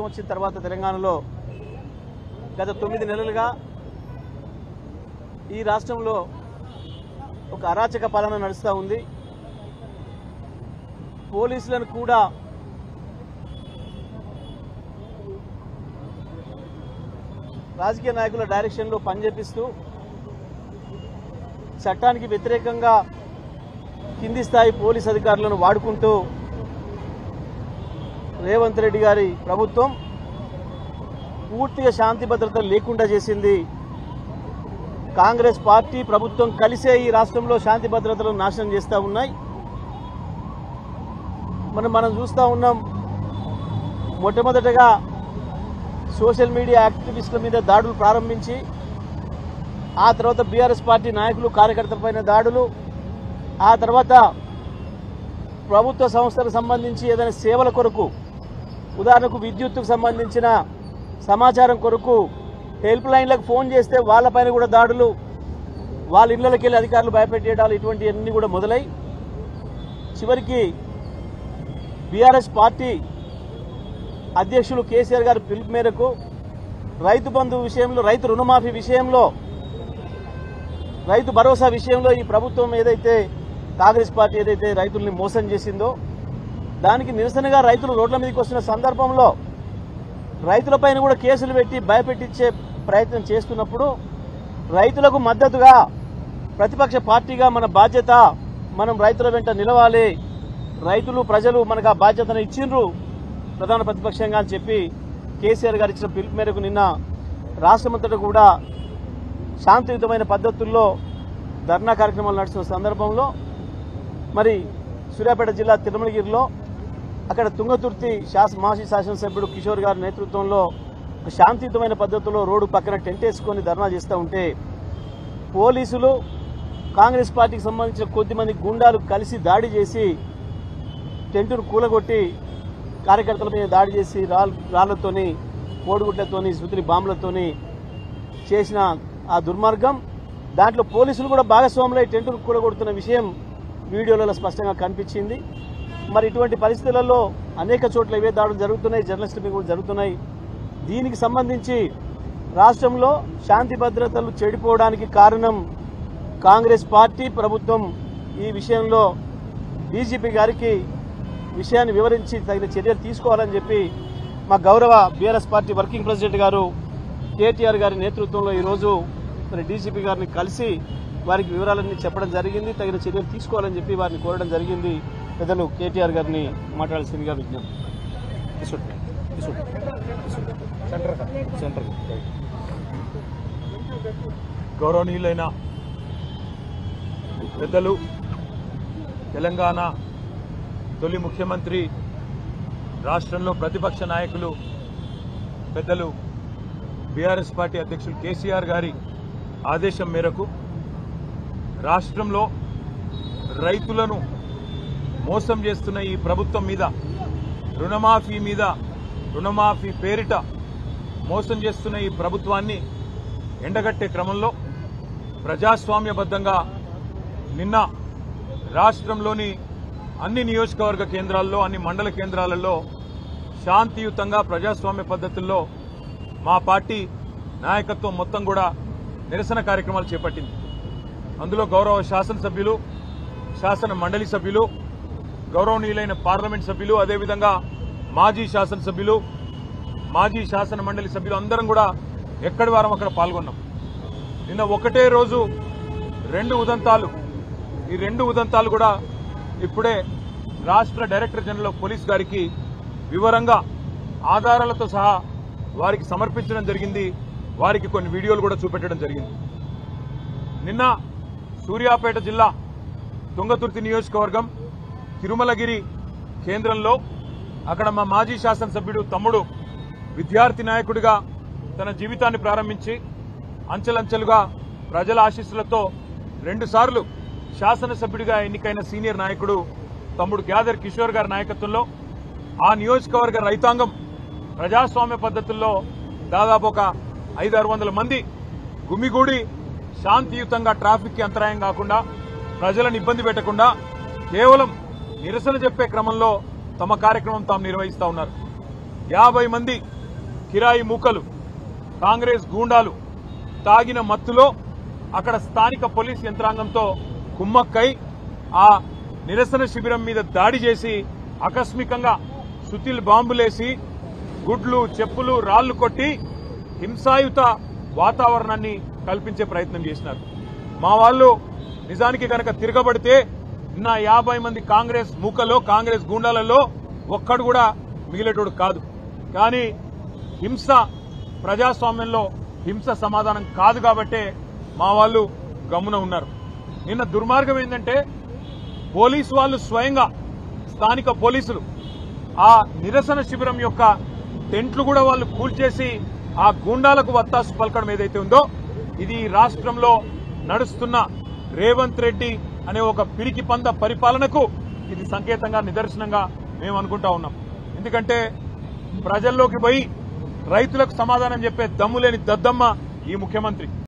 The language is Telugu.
ప్రభుత్వం వచ్చిన తర్వాత తెలంగాణలో గత 9 నెలలుగా ఈ రాష్ట్రంలో ఒక అరాచక పాలన నడుస్తూ ఉంది. పోలీసులను కూడా రాజకీయ నాయకుల డైరెక్షన్లో పనిచేపిస్తూ చట్టానికి వ్యతిరేకంగా కింది స్థాయి పోలీస్ అధికారులను వాడుకుంటూ రేవంత్ రెడ్డి గారి ప్రభుత్వం పూర్తిగా శాంతి భద్రతలు లేకుండా చేసింది. కాంగ్రెస్ పార్టీ ప్రభుత్వం కలిసే ఈ రాష్ట్రంలో శాంతి భద్రతలను నాశనం చేస్తూ ఉన్నాయి. మనం చూస్తూ ఉన్నాం. మొట్టమొదటగా సోషల్ మీడియా యాక్టివిస్టుల మీద దాడులు ప్రారంభించి ఆ తర్వాత బీఆర్ఎస్ పార్టీ నాయకులు కార్యకర్తలపైన దాడులు, ఆ తర్వాత ప్రభుత్వ సంస్థలకు సంబంధించి ఏదైనా సేవల కొరకు, ఉదాహరణకు విద్యుత్తుకు సంబంధించిన సమాచారం కొరకు హెల్ప్ లైన్లకు ఫోన్ చేస్తే వాళ్ళపైన కూడా దాడులు, వాళ్ళ ఇళ్లకి వెళ్ళి అధికారులు భయపెట్టేయడాలు, ఇటువంటివన్నీ కూడా మొదలై చివరికి బీఆర్ఎస్ పార్టీ అధ్యక్షులు కేసీఆర్ గారి పిలుపు మేరకు రైతు బంధు విషయంలో, రైతు రుణమాఫీ విషయంలో, రైతు భరోసా విషయంలో ఈ ప్రభుత్వం ఏదైతే కాంగ్రెస్ పార్టీ ఏదైతే రైతుల్ని మోసం చేసిందో దానికి నిరసనగా రైతులు రోడ్ల మీదకి వస్తున్న సందర్భంలో రైతులపైన కూడా కేసులు పెట్టి భయపెట్టించే ప్రయత్నం చేస్తున్నప్పుడు రైతులకు మద్దతుగా ప్రతిపక్ష పార్టీగా మన బాధ్యత, మనం రైతుల వెంట నిలవాలి, రైతులు ప్రజలు మనకు ఆ బాధ్యతను ఇచ్చిండ్రు ప్రధాన ప్రతిపక్షంగా అని చెప్పి కేసీఆర్ గారు ఇచ్చిన పిలుపు మేరకు నిన్న రాష్ట్రమంతటా కూడా శాంతియుతమైన పద్ధతుల్లో ధర్నా కార్యక్రమాలు నడుస్తున్న సందర్భంలో మరి సూర్యాపేట జిల్లా తిరుమలగిరిలో అక్కడ తుంగతుర్తి మాజీ శాసనసభ్యుడు కిషోర్ గారి నేతృత్వంలో శాంతియుతమైన పద్ధతిలో రోడ్డు పక్కన టెంట్ వేసుకొని ధర్నా చేస్తూ ఉంటే పోలీసులు కాంగ్రెస్ పార్టీకి సంబంధించిన కొద్దిమంది గుండాలు కలిసి దాడి చేసి టెంటును కూలగొట్టి కార్యకర్తల మీద దాడి చేసి రాళ్లతోని, కోడిగుడ్లతోని, సుతిలి బాంబులతోని చేసిన ఆ దుర్మార్గం, దాంట్లో పోలీసులు కూడా భాగస్వాములై టెంటును కూలగొడుతున్న విషయం వీడియోలలో స్పష్టంగా కనిపించింది. మరి ఇటువంటి పరిస్థితులలో అనేక చోట్ల ఇవే దాడులు జరుగుతున్నాయి, జర్నలిస్టుల మీద కూడా జరుగుతున్నాయి. దీనికి సంబంధించి రాష్ట్రంలో శాంతి భద్రతలు చెడిపోవడానికి కారణం కాంగ్రెస్ పార్టీ ప్రభుత్వం. ఈ విషయంలో డీజీపీ గారికి విషయాన్ని వివరించి తగిన చర్యలు తీసుకోవాలని చెప్పి మా గౌరవ బీఆర్ఎస్ పార్టీ వర్కింగ్ ప్రెసిడెంట్ గారు కేటీఆర్ గారి నేతృత్వంలో ఈరోజు మరి డీజీపీ గారిని కలిసి వారికి వివరాలన్నీ చెప్పడం జరిగింది. తగిన చర్యలు తీసుకోవాలని చెప్పి వారిని కోరడం జరిగింది. పెద్దలు కేటీఆర్ గారిని మాట్లాడాల్సిందిగా విజ్ఞప్తి. గౌరవనీయులైన పెద్దలు, తెలంగాణ తొలి ముఖ్యమంత్రి, రాష్ట్రంలో ప్రతిపక్ష నాయకులు పెద్దలు బీఆర్ఎస్ పార్టీ అధ్యక్షులు కేసీఆర్ గారి ఆదేశం మేరకు రాష్ట్రంలో రైతులను మోసం చేస్తున్న ఈ ప్రభుత్వం మీద, రుణమాఫీ పేరిట మోసం చేస్తున్న ఈ ప్రభుత్వాన్ని ఎండగట్టే క్రమంలో ప్రజాస్వామ్యబద్ధంగా నిన్న రాష్ట్రంలోని అన్ని నియోజకవర్గ కేంద్రాల్లో, అన్ని మండల కేంద్రాలలో శాంతియుతంగా ప్రజాస్వామ్య పద్ధతుల్లో మా పార్టీ నాయకత్వం మొత్తం కూడా నిరసన కార్యక్రమాలు చేపట్టింది. అందులో గౌరవ శాసనసభ్యులు, శాసన మండలి సభ్యులు, గౌరవనీయులైన పార్లమెంట్ సభ్యులు, అదేవిధంగా మాజీ శాసనసభ్యులు, మాజీ శాసన మండలి సభ్యులు అందరం కూడా ఎక్కడి వారం అక్కడ పాల్గొన్నాం. నిన్న ఒకటే రోజు 2 ఉదంతాలు, ఈ 2 ఉదంతాలు కూడా ఇప్పుడే రాష్ట్ర డైరెక్టర్ జనరల్ ఆఫ్ పోలీస్ గారికి వివరంగా ఆధారాలతో సహా వారికి సమర్పించడం జరిగింది. వారికి కొన్ని వీడియోలు కూడా చూపెట్టడం జరిగింది. నిన్న సూర్యాపేట జిల్లా తుంగతుర్తి నియోజకవర్గం తిరుమలగిరి కేంద్రంలో అక్కడ మా మాజీ శాసనసభ్యుడు తమ్ముడు విద్యార్థి నాయకుడిగా తన జీవితాన్ని ప్రారంభించి అంచెలంచెలుగా ప్రజల ఆశీస్సులతో 2 సార్లు శాసనసభ్యుడిగా ఎన్నికైన సీనియర్ నాయకుడు తమ్ముడు గ్యాదర్ కిషోర్ గారి నాయకత్వంలో ఆ నియోజకవర్గ రైతాంగం ప్రజాస్వామ్య పద్ధతుల్లో దాదాపు ఒక 500-600 మంది గుమిగూడి శాంతియుతంగా ట్రాఫిక్ కి అంతరాయం కాకుండా, ప్రజలను ఇబ్బంది పెట్టకుండా కేవలం నిరసన చెప్పే క్రమంలో తమ కార్యక్రమం తాము నిర్వహిస్తా ఉన్నారు. 50 మంది కిరాయి మూకలు, కాంగ్రెస్ గూండాలు తాగిన మత్తులో అక్కడ స్థానిక పోలీస్ యంత్రాంగంతో కుమ్మక్కై ఆ నిరసన శిబిరం మీద దాడి చేసి ఆకస్మికంగా సుతిల్ బాంబులేసి గుడ్లు, చెప్పులు, రాళ్లు కొట్టి హింసాయుత వాతావరణాన్ని కల్పించే ప్రయత్నం చేసినారు. మా వాళ్ళు నిజానికి కనుక తిరగబడితే నిన్న 50 మంది కాంగ్రెస్ మూకలో, కాంగ్రెస్ గూండాలలో ఒక్కడు కూడా మిగిలేటోడు కాదు. కానీ హింస ప్రజాస్వామ్యంలో హింస సమాధానం కాదు కాబట్టే మా వాళ్ళు గమ్మున ఉన్నారు. నిన్న దుర్మార్గం ఏంటంటే పోలీసు వాళ్ళు స్వయంగా స్థానిక పోలీసులు ఆ నిరసన శిబిరం యొక్క టెంట్లు కూడా వాళ్ళు కూల్చేసి ఆ గూండాలకు వత్తాసు పలకడం ఏదైతే ఉందో ఇది రాష్ట్రంలో నడుస్తున్న రేవంత్ రెడ్డి అనే ఒక పిరికి పంద పరిపాలనకు ఇది సంకేతంగా, నిదర్శనంగా మేము అనుకుంటా ఉన్నాం. ఎందుకంటే ప్రజల్లోకి పోయి రైతులకు సమాధానం చెప్పే దమ్ము లేని దద్దమ్మ ఈ ముఖ్యమంత్రి.